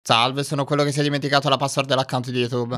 Salve, sono quello che si è dimenticato la password dell'account di YouTube.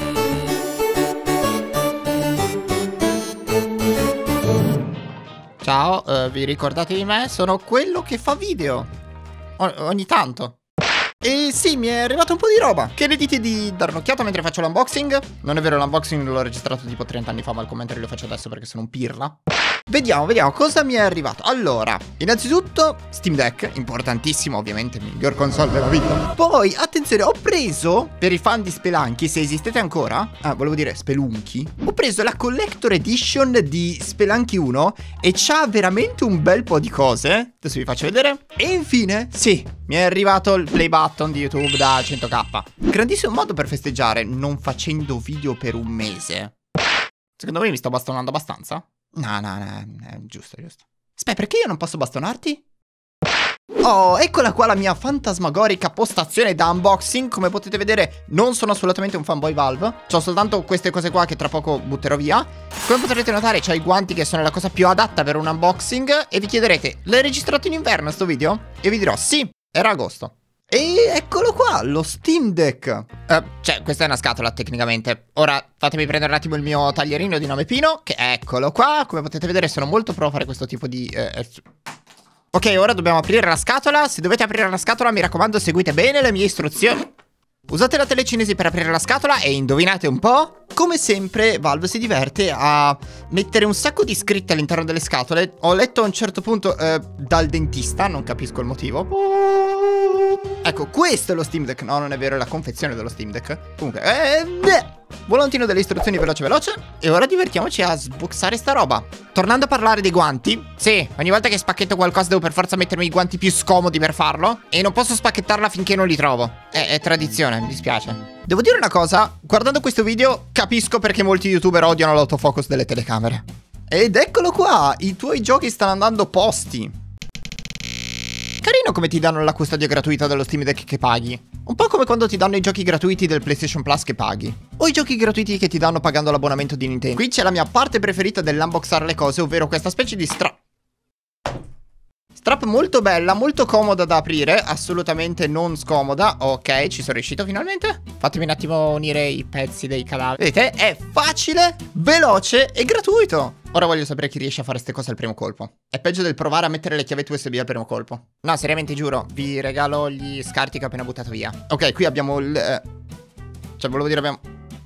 Ciao, vi ricordate di me? Sono quello che fa video ogni tanto. E sì, mi è arrivato un po' di roba. Che ne dite di dare un'occhiata mentre faccio l'unboxing? Non è vero, l'unboxing l'ho registrato tipo 30 anni fa, ma il commentary lo faccio adesso perché sono un pirla. Vediamo cosa mi è arrivato. Allora, innanzitutto Steam Deck, importantissimo, ovviamente, miglior console della vita. Poi, attenzione, ho preso, per i fan di Spelunky, se esistete ancora, volevo dire Spelunky, ho preso la Collector Edition di Spelunky 1 e c'ha veramente un bel po' di cose. Adesso vi faccio vedere. E infine, sì, mi è arrivato il play button di YouTube da 100k. Grandissimo modo per festeggiare non facendo video per un mese. Secondo voi mi sto bastonando abbastanza? No, giusto. Aspetta, perché io non posso bastonarti? Oh, eccola qua la mia fantasmagorica postazione da unboxing. Come potete vedere non sono assolutamente un fanboy Valve. C'ho soltanto queste cose qua che tra poco butterò via. Come potrete notare c'ho i guanti che sono la cosa più adatta per un unboxing. E vi chiederete, l'hai registrato in inverno sto video? E vi dirò sì, era agosto. E eccolo qua, lo Steam Deck. Cioè, questa è una scatola tecnicamente. Ora fatemi prendere un attimo il mio taglierino di nome Pino, che eccolo qua. Come potete vedere sono molto pro a fare questo tipo di... Ok, ora dobbiamo aprire la scatola. Se dovete aprire la scatola, mi raccomando, seguite bene le mie istruzioni. Usate la telecinesi per aprire la scatola e indovinate un po'? Come sempre Valve si diverte a mettere un sacco di scritte all'interno delle scatole. Ho letto a un certo punto dal dentista, non capisco il motivo. Ecco, questo è lo Steam Deck. No, non è vero, è la confezione dello Steam Deck. Comunque, volantino delle istruzioni veloce. E ora divertiamoci a sboxare sta roba. Tornando a parlare dei guanti. Sì, ogni volta che spacchetto qualcosa devo per forza mettermi i guanti più scomodi per farlo. E non posso spacchettarla finché non li trovo. È tradizione, mi dispiace. Devo dire una cosa, guardando questo video capisco perché molti youtuber odiano l'autofocus delle telecamere. Ed eccolo qua, i tuoi giochi stanno andando posti. Carino come ti danno la custodia gratuita dello Steam Deck che paghi. Un po' come quando ti danno i giochi gratuiti del PlayStation Plus che paghi. O i giochi gratuiti che ti danno pagando l'abbonamento di Nintendo. Qui c'è la mia parte preferita dell'unboxare le cose, ovvero questa specie di strap molto bella, molto comoda da aprire, assolutamente non scomoda. Ok, ci sono riuscito finalmente. Fatemi un attimo unire i pezzi dei cadaveri. Vedete, è facile, veloce e gratuito. Ora voglio sapere chi riesce a fare queste cose al primo colpo. È peggio del provare a mettere le chiavette USB al primo colpo. No, seriamente giuro, vi regalo gli scarti che ho appena buttato via. Ok, qui abbiamo il... Cioè, volevo dire abbiamo...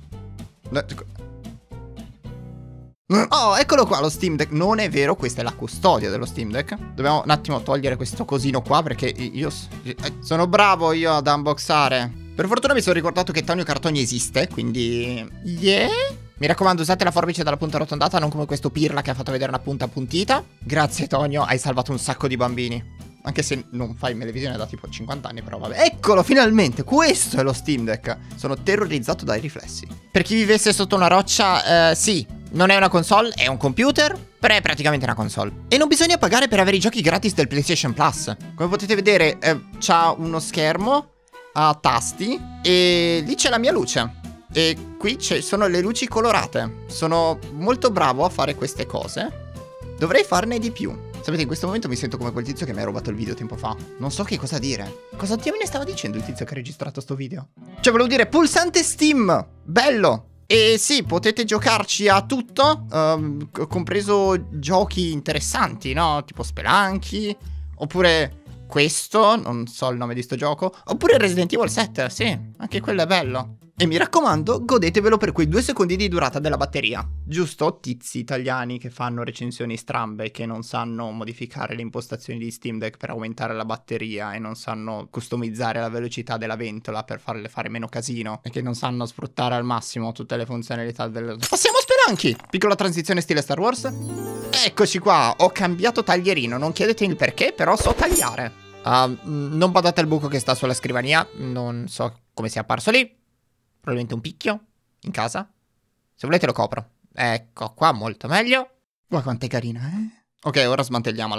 Oh, eccolo qua lo Steam Deck. Non è vero, questa è la custodia dello Steam Deck. Dobbiamo un attimo togliere questo cosino qua perché io sono bravo io ad unboxare. Per fortuna mi sono ricordato che Tonio Cartoni esiste, quindi... Yeah. Mi raccomando, usate la forbice dalla punta arrotondata, non come questo pirla che ha fatto vedere una punta appuntita. Grazie Tonio, hai salvato un sacco di bambini. Anche se non fai televisione da tipo 50 anni, però vabbè. Eccolo, finalmente, questo è lo Steam Deck. Sono terrorizzato dai riflessi. Per chi vivesse sotto una roccia, sì, non è una console, è un computer, però è praticamente una console. E non bisogna pagare per avere i giochi gratis del PlayStation Plus. Come potete vedere, c'ha uno schermo a tasti e lì c'è la mia luce. E qui sono le luci colorate. Sono molto bravo a fare queste cose. Dovrei farne di più. Sapete, in questo momento mi sento come quel tizio che mi ha rubato il video tempo fa. Non so che cosa dire. Cosa diamine stava dicendo il tizio che ha registrato sto video? Cioè, volevo dire, pulsante Steam. Bello. E sì, potete giocarci a tutto, compreso giochi interessanti, no? Tipo Spelunky, oppure questo, non so il nome di sto gioco, oppure Resident Evil 7, sì, anche quello è bello. E mi raccomando, godetevelo per quei 2 secondi di durata della batteria. Giusto? Tizi italiani che fanno recensioni strambe, che non sanno modificare le impostazioni di Steam Deck per aumentare la batteria e non sanno customizzare la velocità della ventola per farle fare meno casino e che non sanno sfruttare al massimo tutte le funzionalità del... Passiamo a Spelunky! Piccola transizione stile Star Wars. Eccoci qua, ho cambiato taglierino, non chiedetemi il perché, però so tagliare. Non badate al buco che sta sulla scrivania, non so come sia apparso lì. Probabilmente un picchio in casa. Se volete lo copro. Ecco qua, molto meglio. Guarda quanto è carina, Ok, ora smantelliamola.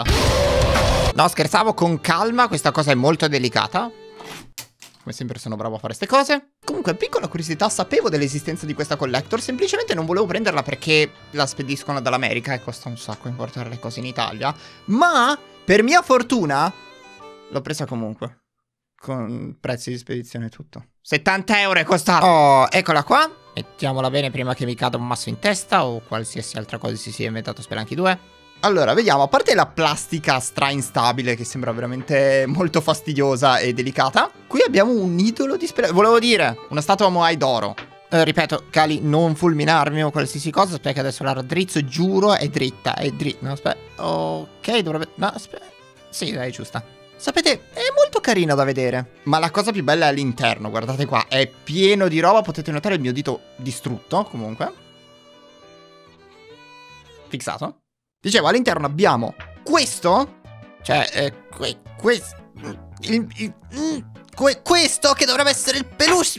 No, scherzavo, con calma, questa cosa è molto delicata. Come sempre sono bravo a fare queste cose. Comunque, piccola curiosità, sapevo dell'esistenza di questa collector, semplicemente non volevo prenderla perché la spediscono dall'America e costa un sacco importare le cose in Italia. Ma, per mia fortuna, l'ho presa comunque. con prezzi di spedizione e tutto. 70 euro è costato. Oh, eccola qua. Mettiamola bene prima che mi cada un masso in testa o qualsiasi altra cosa si sia inventato Spelunky 2. Allora, vediamo, a parte la plastica stra instabile che sembra veramente molto fastidiosa e delicata, qui abbiamo un idolo di Spelunky. Volevo dire, una statua Moai d'oro. Ripeto, Kali, non fulminarmi o qualsiasi cosa, aspetta che adesso la raddrizzo, giuro, è dritta, no, aspetta, ok, dovrebbe, no, aspetta, sì, dai, giusta. Sapete, è molto carina da vedere, ma la cosa più bella è all'interno, guardate qua, è pieno di roba, potete notare il mio dito distrutto, comunque. Fissato. Dicevo, all'interno abbiamo questo, cioè, questo che dovrebbe essere il peluche.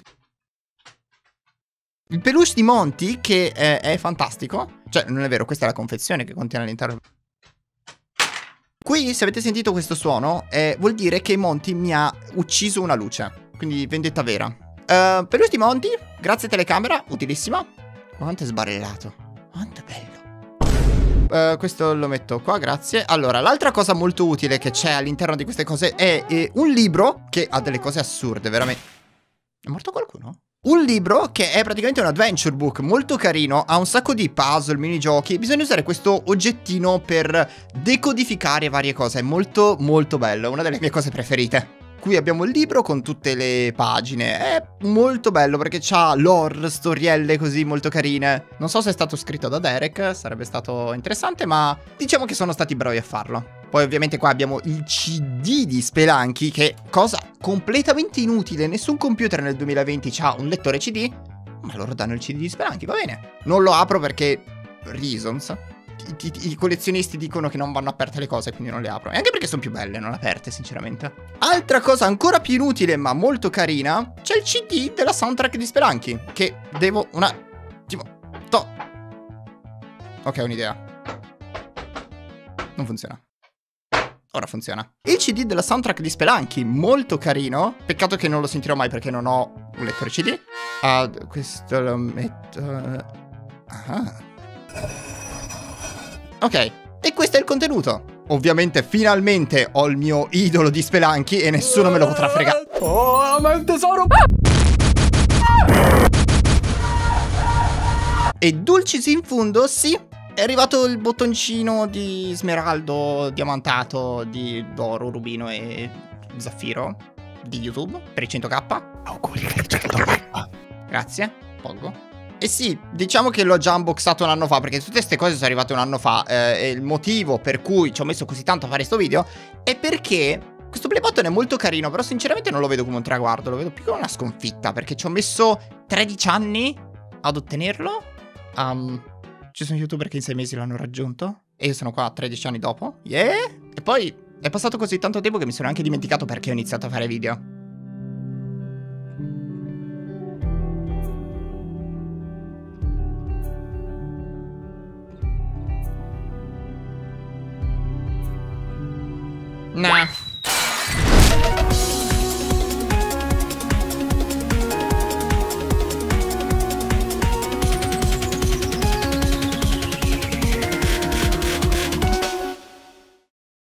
Il peluche di Monty, che è fantastico. Cioè, non è vero, questa è la confezione che contiene all'interno. Qui, se avete sentito questo suono, vuol dire che Monty mi ha ucciso una luce. Quindi, vendetta vera. Peluche di Monty, grazie telecamera, utilissima. Quanto è sbarellato. Quanto è bello. Questo lo metto qua, grazie. Allora, l'altra cosa molto utile che c'è all'interno di queste cose è un libro che ha delle cose assurde, veramente. È morto qualcuno? Un libro che è praticamente un adventure book molto carino, ha un sacco di puzzle, minigiochi. Bisogna usare questo oggettino per decodificare varie cose. È molto molto bello, una delle mie cose preferite. Qui abbiamo il libro con tutte le pagine. È molto bello perché c'ha lore, storielle così molto carine. Non so se è stato scritto da Derek, sarebbe stato interessante, ma diciamo che sono stati bravi a farlo. Poi ovviamente qua abbiamo il CD di Spelunky, che cosa completamente inutile. Nessun computer nel 2020 ha un lettore CD, ma loro danno il CD di Spelunky, va bene. Non lo apro perché reasons. I collezionisti dicono che non vanno aperte le cose, quindi non le apro. E anche perché sono più belle non aperte, sinceramente. Altra cosa ancora più inutile ma molto carina, c'è il CD della soundtrack di Spelunky, che devo un attimo ok, ho un'idea. Non funziona. Ora funziona. Il CD della soundtrack di Spelunky, molto carino. Peccato che non lo sentirò mai perché non ho un lettore CD. Questo lo metto. Ok, e questo è il contenuto. Ovviamente finalmente ho il mio idolo di Spelunky e nessuno me lo potrà fregare. Oh, ma è un tesoro. E dulcis in fundo, sì, è arrivato il bottoncino di smeraldo diamantato di oro, rubino e zaffiro di YouTube per i 100k. Auguri per i 100k. Grazie, Poggo. E sì, diciamo che l'ho già unboxato un anno fa, perché tutte queste cose sono arrivate un anno fa. E il motivo per cui ci ho messo così tanto a fare sto video è perché questo play button è molto carino, però sinceramente non lo vedo come un traguardo, lo vedo più come una sconfitta, perché ci ho messo 13 anni ad ottenerlo. Ci sono youtuber che in 6 mesi l'hanno raggiunto e io sono qua 13 anni dopo. Yeah! E poi è passato così tanto tempo che mi sono anche dimenticato perché ho iniziato a fare video. Nah.